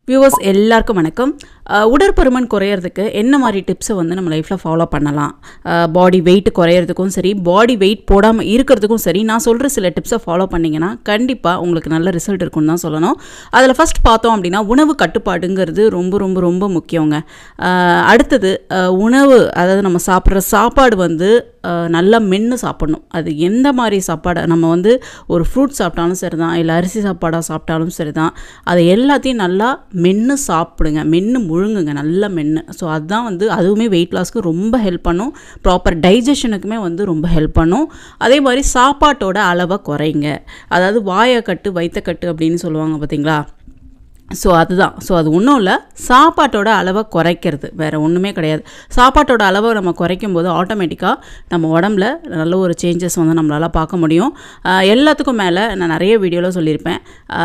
Viewers எல்லாருக்கும் வணக்கம். உடற்பருமன் குறையிறதுக்கு என்ன மாதிரி டிப்ஸை வந்து நம்ம லைஃப்பில் ஃபாலோ பண்ணலாம், பாடி வெயிட் குறையிறதுக்கும் சரி, பாடி வெயிட் போடாமல் இருக்கிறதுக்கும் சரி, நான் சொல்கிற சில டிப்ஸை ஃபாலோ பண்ணிங்கன்னா கண்டிப்பாக உங்களுக்கு நல்ல ரிசல்ட் இருக்குன்னு தான் சொல்லணும். அதில் ஃபஸ்ட் பார்த்தோம் அப்படின்னா உணவு கட்டுப்பாடுங்கிறது ரொம்ப ரொம்ப ரொம்ப முக்கியங்க. அடுத்தது உணவு, அதாவது நம்ம சாப்பிட்ற சாப்பாடு வந்து நல்லா மென்று சாப்பிட்ணும். அது எந்த மாதிரி சாப்பாடை நம்ம வந்து ஒரு ஃப்ரூட் சாப்பிட்டாலும் சரி தான், இல்லை அரிசி சாப்பாடாக சாப்பிட்டாலும் சரி தான், அதை எல்லாத்தையும் நல்லா மென்று சாப்பிடுங்க, மென்று முழுங்குங்க, நல்லா மென்று. ஸோ அதுதான் வந்து அதுவுமே வெயிட் லாஸ்க்கு ரொம்ப ஹெல்ப் பண்ணும், ப்ராப்பர் டைஜஷனுக்குமே வந்து ரொம்ப ஹெல்ப் பண்ணும். அதே மாதிரி சாப்பாட்டோட அளவை குறைங்க. அதாவது வாயக்கட்டு வைத்தக்கட்டு அப்படின்னு சொல்லுவாங்க பார்த்தீங்களா. ஸோ அதுதான். ஸோ அது ஒன்றும் இல்லை, சாப்பாட்டோட அளவை குறைக்கிறது, வேறு ஒன்றுமே கிடையாது. சாப்பாட்டோட அளவை நம்ம குறைக்கும் போது ஆட்டோமேட்டிக்காக நம்ம உடம்புல நல்ல ஒரு சேஞ்சஸ் வந்து நம்மளால் பார்க்க முடியும். எல்லாத்துக்கும் மேலே நான் நிறைய வீடியோவில் சொல்லியிருப்பேன்,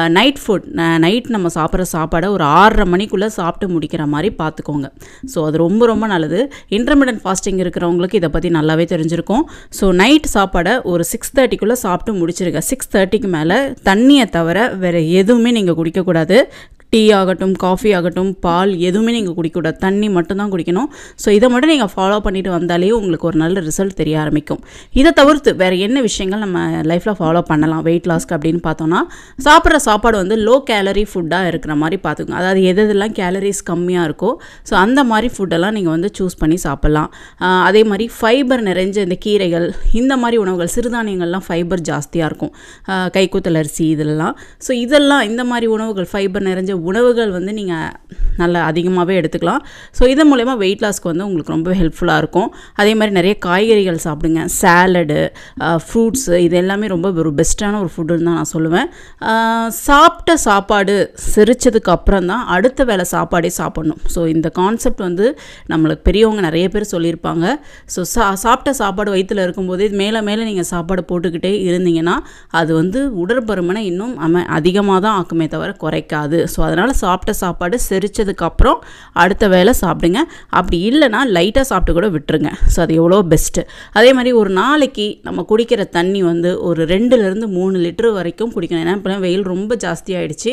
நைட் நம்ம சாப்பிட்ற சாப்பாடை ஒரு 6:30 மணிக்குள்ளே சாப்பிட்டு முடிக்கிற மாதிரி பார்த்துக்கோங்க. ஸோ அது ரொம்ப ரொம்ப நல்லது. இன்டர்மிட்டன்ட் ஃபாஸ்டிங் இருக்கிறவங்களுக்கு இதை பற்றி நல்லாவே தெரிஞ்சிருக்கும். ஸோ நைட் சாப்பாடை ஒரு 6:30க்குள்ளே சாப்பிட்டு முடிச்சிருங்க. 6:30க்கு மேலே தண்ணியை தவிர வேறு எதுவுமே நீங்கள் குடிக்கக்கூடாது. டீ ஆகட்டும், காஃபி ஆகட்டும், பால் எதுவுமே நீங்கள் குடிக்கக்கூடாது, தண்ணி மட்டும்தான் குடிக்கணும். ஸோ இதை மட்டும் நீங்கள் ஃபாலோ பண்ணிட்டு வந்தாலே உங்களுக்கு ஒரு நல்ல ரிசல்ட் தெரிய ஆரம்பிக்கும். இதை தவிர்த்து வேறு என்ன விஷயங்கள் நம்ம லைஃப்பில் ஃபாலோ பண்ணலாம் வெயிட் லாஸ்க்கு அப்படின்னு பார்த்தோன்னா, சாப்பிட்ற சாப்பாடு வந்து லோ கேலரி ஃபுட்டாக இருக்கிற மாதிரி பார்த்துக்கோங்க. அதாவது எதெல்லாம் கேலரிஸ் கம்மியாக இருக்கோ ஸோ அந்த மாதிரி ஃபுட்டெல்லாம் நீங்கள் வந்து சூஸ் பண்ணி சாப்பிட்லாம். அதே மாதிரி ஃபைபர் நிறைஞ்ச இந்த கீரைகள், இந்த மாதிரி உணவுகள், சிறுதானியங்கள்லாம் ஃபைபர் ஜாஸ்தியாக இருக்கும், கைக்குத்தல் அரிசி இதெல்லாம். ஸோ இதெல்லாம் இந்த மாதிரி உணவுகள், ஃபைபர் நிறைஞ்ச உணவுகள் வந்து நீங்கள் நல்லா அதிகமாகவே எடுத்துக்கலாம். ஸோ இதன் மூலமா வெயிட் லாஸ்க்கு வந்து உங்களுக்கு ரொம்ப ஹெல்ப்ஃபுல்லாக இருக்கும். அதே மாதிரி நிறைய காய்கறிகள் சாப்பிடுங்க, சாலடு, ஃப்ரூட்ஸு, இது எல்லாமே ரொம்ப ஒரு பெஸ்ட்டான ஒரு ஃபுட்டுன்னு தான் நான் சொல்லுவேன். சாப்பிட்ட சாப்பாடு செரிச்சதுக்கு அப்புறம் தான் அடுத்த வேளை சாப்பாடே சாப்பிடணும். ஸோ இந்த கான்செப்ட் வந்து நம்மளுக்கு பெரியவங்க நிறைய பேர் சொல்லியிருப்பாங்க. ஸோ சாப்பிட்ட சாப்பாடு வயிற்றில் இருக்கும்போதே மேலே மேலே நீங்கள் சாப்பாடு போட்டுக்கிட்டே இருந்தீங்கன்னா அது வந்து உடற்பருமனை இன்னும் அதிகமாக தான் ஆக்குமே தவிர குறைக்காது. ஸோ அதனால் சாப்பிட்ட சாப்பாடு செரிச்சதுக்கப்புறம் அடுத்த வேளை சாப்பிடுங்க. அப்படி இல்லைனா லைட்டாக சாப்பிட்டு கூட விட்டுருங்க. ஸோ அது எவ்வளோ பெஸ்ட்டு. அதே மாதிரி ஒரு நாளைக்கு நம்ம குடிக்கிற தண்ணி வந்து ஒரு 2லிருந்து 3 லிட்டர் வரைக்கும் குடிக்கணும். ஏன்னா இப்போ வெயில் ரொம்ப ஜாஸ்தியாகிடுச்சு.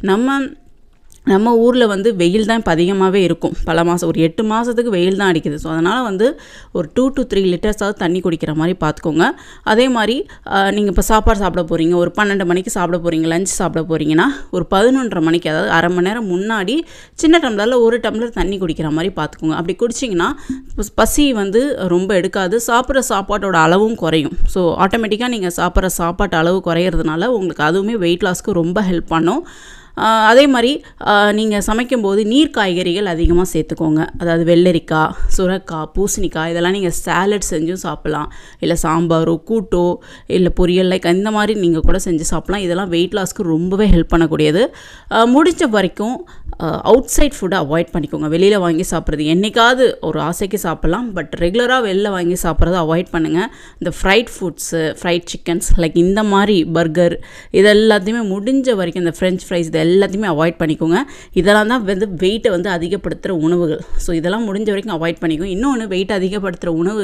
நம்ம ஊரில் வந்து வெயில் தான் இப்போ அதிகமாகவே இருக்கும். பல மாதம், ஒரு 8 மாதத்துக்கு வெயில் தான் அடிக்குது. ஸோ அதனால் வந்து ஒரு 2 to 3 லிட்டர்ஸாவது தண்ணி குடிக்கிற மாதிரி பார்த்துக்கோங்க. அதே மாதிரி நீங்கள் இப்போ சாப்பாடு சாப்பிட போகிறீங்க, ஒரு 12 மணிக்கு சாப்பிட போகிறீங்க, லஞ்ச் சாப்பிட போகிறீங்கன்னா ஒரு 11:30 மணிக்கு, அதாவது அரை மணி நேரம் முன்னாடி சின்ன டம்ளரில் 1 டம்ளர் தண்ணி குடிக்கிற மாதிரி பார்த்துக்கோங்க. அப்படி குடிச்சிங்கன்னா பசி வந்து ரொம்ப எடுக்காது, சாப்பிட்ற சாப்பாட்டோட அளவும் குறையும். ஸோ ஆட்டோமேட்டிக்காக நீங்கள் சாப்பிட்ற சாப்பாட்டு அளவு குறையிறதுனால உங்களுக்கு அதுவுமே வெயிட் லாஸ்க்கு ரொம்ப ஹெல்ப் பண்ணும். அதே மாதிரி நீங்கள் சமைக்கும்போது நீர் காய்கறிகள் அதிகமாக சேர்த்துக்கோங்க. அதாவது வெள்ளரிக்காய், சுரைக்காய், பூசணிக்காய், இதெல்லாம் நீங்கள் சாலட் செஞ்சும் சாப்பிட்லாம். இல்லை சாம்பாரோ கூட்டோ இல்லை பொரியல் இந்த மாதிரி நீங்கள் கூட செஞ்சு சாப்பிட்லாம். இதெல்லாம் வெயிட் லாஸ்க்கு ரொம்பவே ஹெல்ப் பண்ணக்கூடியது. முடிஞ்ச வரைக்கும் அவுட் சைட் ஃபுட்டை அவாய்ட் பண்ணிக்கோங்க. வெளியில் வாங்கி சாப்பிட்றது என்றைக்காவது ஒரு ஆசைக்கு சாப்பிட்லாம், பட் ரெகுலராக வெளில வாங்கி சாப்பிட்றத அவாய்ட் பண்ணுங்கள். இந்த ஃப்ரைட் ஃபுட்ஸு, ஃப்ரைட் சிக்கன்ஸ், இந்த மாதிரி பர்கர், இது எல்லாத்தையுமே முடிஞ்ச வரைக்கும், இந்த ஃப்ரெஞ்ச் ஃப்ரைஸ், இது எல்லாத்தையுமே அவாய்ட் பண்ணிக்கோங்க. இதெல்லாம் தான் வந்து வெயிட்டை வந்து அதிகப்படுத்துகிற உணவுகள். ஸோ இதெல்லாம் முடிஞ்ச வரைக்கும் அவாய்ட் பண்ணிக்கோங்க. இன்னொன்று, வெயிட் அதிகப்படுத்துகிற உணவு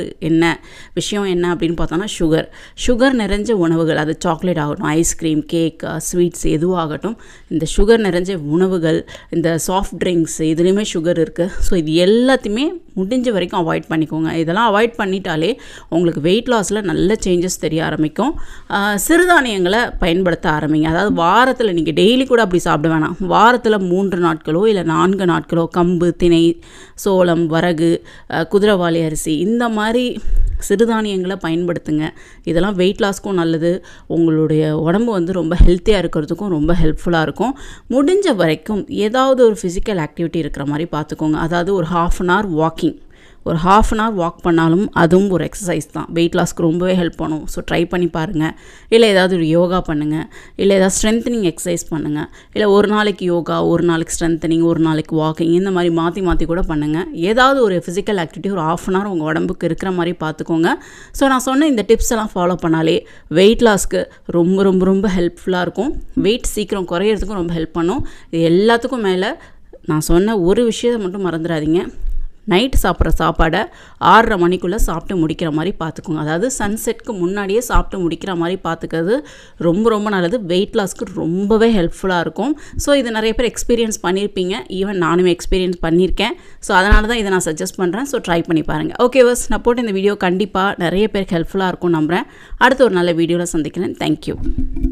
விஷயம் என்ன அப்படின்னு பார்த்தோன்னா சுகர் நிறைஞ்ச உணவுகள், அது சாக்லேட் ஆகட்டும், ஐஸ்கிரீம், கேக், ஸ்வீட்ஸ் எதுவாகட்டும், இந்த சுகர் நிறைஞ்ச உணவுகள், இந்த சாஃப்ட் ட்ரிங்க்ஸ், இதுலேயுமே சுகர் இருக்குது. ஸோ இது எல்லாத்தையுமே முடிஞ்ச வரைக்கும் அவாய்ட் பண்ணிக்கோங்க. இதெல்லாம் அவாய்ட் பண்ணிட்டாலே உங்களுக்கு வெயிட் லாஸில் நல்ல சேஞ்சஸ் தெரிய ஆரம்பிக்கும். சிறுதானியங்களை பயன்படுத்த ஆரம்பிங்க. அதாவது வாரத்தில் நீங்கள் டெய்லி கூட அப்படி சாப்பிட வேணாம், வாரத்தில் 3 நாட்களோ இல்லை 4 நாட்களோ கம்பு, திணை, சோளம், வரகு, குதிரைவாலி அரிசி, இந்த மாதிரி சிறுதானியங்களை பயன்படுத்துங்க. இதெல்லாம் வெயிட் லாஸ்க்கும் நல்லது, உங்களுடைய உடம்பு வந்து ரொம்ப ஹெல்த்தியாக இருக்கிறதுக்கும் ரொம்ப ஹெல்ப்ஃபுல்லாக இருக்கும். முடிஞ்ச வரைக்கும் ஏதாவது ஒரு ஃபிசிக்கல் ஆக்டிவிட்டி இருக்கிற மாதிரி பார்த்துக்கோங்க. அதாவது ஒரு 1/2 அன் ஹவர் வாக்கிங், ஒரு 1/2 அன் ஹவர் வாக் பண்ணாலும் அதுவும் ஒரு எக்ஸசைஸ் தான், வெயிட் லாஸ்க்கு ரொம்பவே ஹெல்ப் பண்ணும். ஸோ ட்ரை பண்ணி பாருங்கள். இல்லை ஏதாவது ஒரு யோகா பண்ணுங்கள், இல்லை ஏதாவது ஸ்ட்ரென்த்தனிங் எக்ஸசைஸ் பண்ணுங்கள். இல்லை ஒரு நாளைக்கு யோகா, ஒரு நாளைக்கு ஸ்ட்ரென்த்தனிங், ஒரு நாளைக்கு வாக்கிங், இந்த மாதிரி மாற்றி கூட பண்ணுங்கள். ஏதாவது ஒரு ஃபிசிக்கல் ஆக்டிவிட்டி ஒரு 1/2 அன் ஹவர் உங்கள் உடம்புக்கு இருக்கிற மாதிரி பார்த்துக்கோங்க. ஸோ நான் சொன்ன இந்த டிப்ஸ் எல்லாம் ஃபாலோ பண்ணாலே வெயிட் லாஸ்க்கு ரொம்ப ரொம்ப ரொம்ப ஹெல்ப்ஃபுல்லாக இருக்கும். வெயிட் சீக்கிரம் குறையிறதுக்கும் ரொம்ப ஹெல்ப் பண்ணும். இது எல்லாத்துக்கும் மேலே நான் சொன்ன ஒரு விஷயத்தை மட்டும் மறந்துடாதீங்க, நைட்டு சாப்பிட்ற சாப்பாடை 6:30 மணிக்குள்ளே சாப்பிட்டு முடிக்கிற மாதிரி பார்த்துக்கோங்க. அதாவது சன்செட்க்கு முன்னாடியே சாப்பிட்டு முடிக்கிற மாதிரி பார்த்துக்கிறது ரொம்ப ரொம்ப நல்லது. வெயிட் லாஸ்க்கு ரொம்பவே ஹெல்ப்ஃபுல்லாக இருக்கும். ஸோ இது நிறைய பேர் எக்ஸ்பீரியன்ஸ் பண்ணியிருப்பீங்க. ஈவன் நானுமே எக்ஸ்பீரியன்ஸ் பண்ணியிருக்கேன். ஸோ அதனால தான் இதை நான் சஜஸ்ட் பண்ணுறேன். ஸோ ட்ரை பண்ணி பாருங்கள். ஓகே வஸ், நான் போட்டு இந்த வீடியோ கண்டிப்பாக நிறைய பேருக்கு ஹெல்ப்ஃபுல்லாக இருக்கும் நம்புகிறேன். அடுத்து ஒரு நல்ல வீடியோவில் சந்திக்கிறேன். தேங்க்யூ.